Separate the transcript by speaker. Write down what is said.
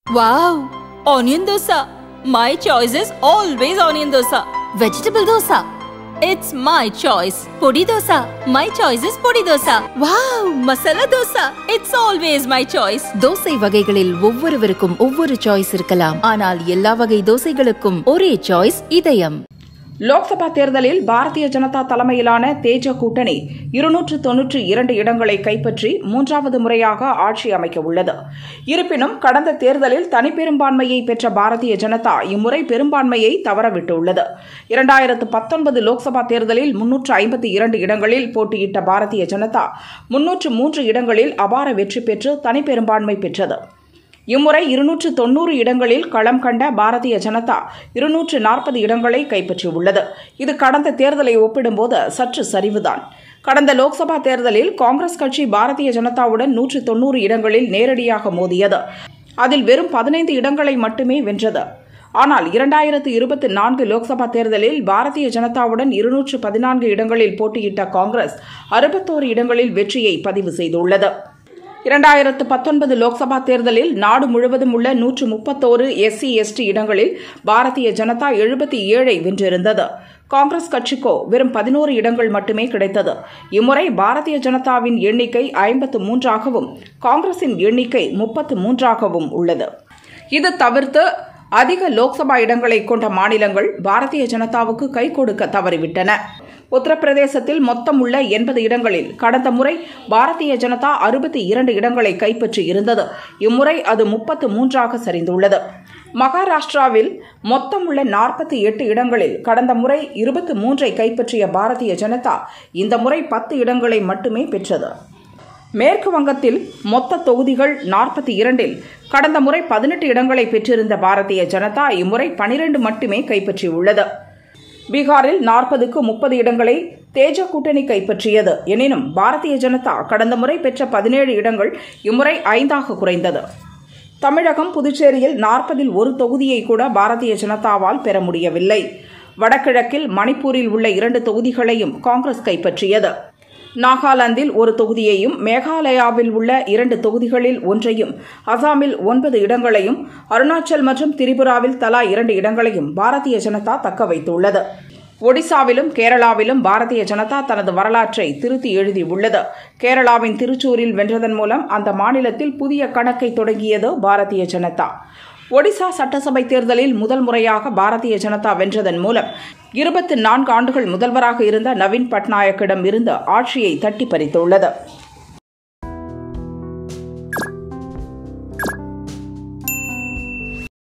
Speaker 1: Wow! Onion dosa. My choice is always onion dosa. Vegetable dosa. It's my choice. Podi dosa. My choice is podi dosa. Wow! Masala dosa. It's always my choice.
Speaker 2: Dosa வகைகளில் ஒவ்வொருவருக்கும் ஒவ்வொரு choice இருக்கலாம். ஆனால் எல்லா வகை தோசைகளுக்கும் ஒரே choice இதயம்.
Speaker 3: லோக்சபா தேர்தலில் பாரதிய ஜனதா தலைமையிலான தேஜ கூட்டணி 292 இடங்களை கைப்பற்றி மூன்றாவது முறையாக ஆட்சி அமைக்க உள்ளது. இருப்பினும் கடந்த தேர்தலில் தனிப்பெரும்பான்மையை பெற்ற பாரதிய ஜனதா இம்முறை பெரும்பான்மையை தவறவிட்டுள்ளது. 2019 லோக்சபா தேர்தலில் 352 இடங்களில் போட்டியிட்ட பாரதிய ஜனதா 303 இடங்களில் அபார வெற்றி பெற்று தனிப்பெரும்பான்மை பெற்றது. இம்முறை 290 இடங்களில் களம் கண்ட பாரதிய ஜனதா 240 இடங்களை கைப்பற்றியுள்ளது. இது கடந்த தேர்தலை ஒப்பிடும்போது சற்று சரிவுதான். கடந்த லோக்சபா தேர்தலில் காங்கிரஸ் கட்சி பாரதிய ஜனதாவுடன் 190 இடங்களில் நேரடியாக மோதியது. அதில் வெறும் 15 இடங்களை மட்டுமே வென்றது. ஆனால் 2024 லோக்சபா தேர்தலில் பாரதிய ஜனதாவுடன் 214 இடங்களில் போட்டியிட்ட காங்கிரஸ் 61 இடங்களில் வெற்றியை பதிவு செய்துள்ளது. 2019 லோக்சபா தேர்தலில் நாடு முழுவதும் உள்ள 131 SC/ST இடங்களில் பாரதிய ஜனதா 77 வென்றிருந்தது. காங்கிரஸ் கட்சிக்கோ வெறும் 11 இடங்கள் மட்டுமே கிடைத்தது. இம்முறை பாரதிய ஜனதாவின் எண்ணிக்கை 53ஆகவும் காங்கிரசின் எண்ணிக்கை 33ஆகவும் உள்ளது. இது தவிர்த்து அதிக லோக்சபா இடங்களை கொண்ட மாநிலங்கள் பாரதிய ஜனதாவுக்கு கை கொடுக்க தவறிவிட்டன. உத்தரப்பிரதேசத்தில் மொத்தம் உள்ள 80 இடங்களில் கடந்த முறை பாரதிய ஜனதா 62 இடங்களை கைப்பற்றி இருந்தது. இம்முறை அது 33ஆக சரிந்துள்ளது. மகாராஷ்டிராவில் மொத்தம் உள்ள 48 இடங்களில் கடந்த முறை 23ஐ கைப்பற்றிய பாரதிய ஜனதா இந்த முறை 10 இடங்களை மட்டுமே பெற்றது. மேற்கு வங்கத்தில் மொத்த தொகுதிகள் 42இல் கடந்த முறை 18 இடங்களை பெற்றிருந்த பாரதிய ஜனதா இம்முறை 12 மட்டுமே கைப்பற்றியுள்ளது. பீகாரில் 40க்கு 30 இடங்களை தேஜ கூட்டணி கைப்பற்றியது. எனினும் பாரதிய ஜனதா கடந்த முறை பெற்ற 17 இடங்கள் இம்முறை 5ஆக குறைந்தது. தமிழகம் புதுச்சேரியில் 40இல் ஒரு தொகுதியை கூட பாரதிய ஜனதாவால் பெற முடியவில்லை. வடகிழக்கில் மணிப்பூரில் உள்ள 2 தொகுதிகளையும் காங்கிரஸ் கைப்பற்றியது. நாகாலாந்தில் ஒரு தொகுதியையும் மேகாலயாவில் உள்ள 2 தொகுதிகளில் ஒன்றையும் அசாமில் 9 இடங்களையும் அருணாச்சல் மற்றும் திரிபுராவில் தலா 2 இடங்களையும் பாரதிய ஜனதா தக்க வைத்துள்ளது. ஒடிசாவிலும் கேரளாவிலும் பாரதிய ஜனதா தனது வரலாற்றை திருத்தி எழுதியுள்ளது. கேரளாவின் திருச்சூரில் வென்றதன் மூலம் அந்த மாநிலத்தில் புதிய கணக்கை தொடங்கியது பாரதிய ஜனதா. ஒடிசா சட்டசபை தேர்தலில் முதல் முறையாக பாரதிய ஜனதா வென்றதன் மூலம் 24 ஆண்டுகள் முதல்வராக இருந்த நவீன் பட்நாயக்கிடம் இருந்து ஆட்சியை தட்டி பறித்துள்ளது.